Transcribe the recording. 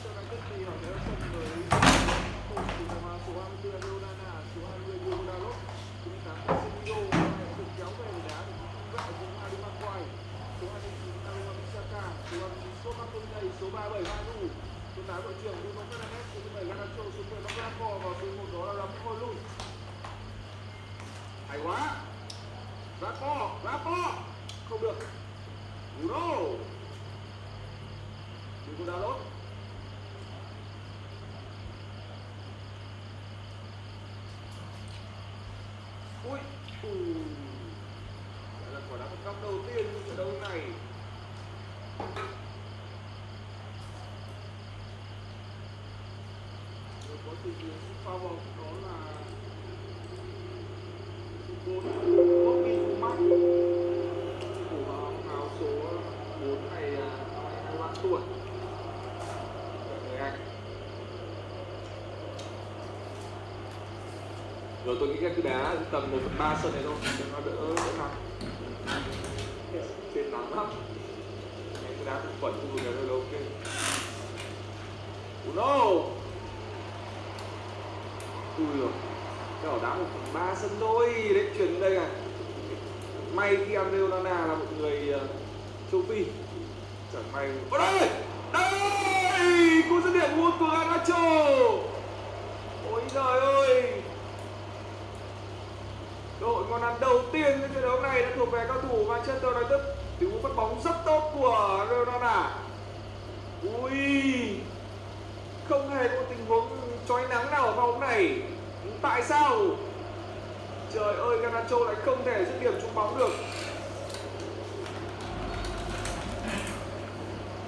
United thì họ sẽ sân với một từ số 24 Leonana, số 20 Diogo Dalot, số 18 Casemiro được kéo về để đá được vẽ của Harry Maguire, số 29 Aaron Wan-Bissaka, số 29 Scott McTominay, số 37 Manu, số 8 đội trưởng Bruno Fernandes, số 7 Garnacho, số 10 Maguire và số 1 đó là Ramon Hojlund. Hay quá. Rapo không được. Bruno Diogo Dalot. Ui, đây là quả đá phạt góc đầu tiên trong trận đấu này. Rồi có sự pha bóng đó là 4 Bobby Mac của áo số 4 này, 23 tuổi. Người Anh. Rồi tôi nghĩ cái đá tầm 1/3 sân này thôi cho nó đỡ nắng. Trên nắng lắm. Cái đá cũng quẩn khu vực này thôi, ok. No. Ui rồi. Cái đá 1/3 sân thôi, đấy chuyển đây này. May khi Leonana là một người châu Phi. Chẳng may. Ôi đây! Đây! Cú dứt điểm của Garnacho. Ôi trời ơi! Đội ngon ăn đầu tiên trong trận đấu này đã thuộc về cao thủ Manchester United. Tình huống phát bóng rất tốt của Leonana. Ui, không hề có tình huống chói nắng nào ở pha bóng này. Tại sao? Trời ơi, Garnacho lại không thể dứt điểm trúng bóng được.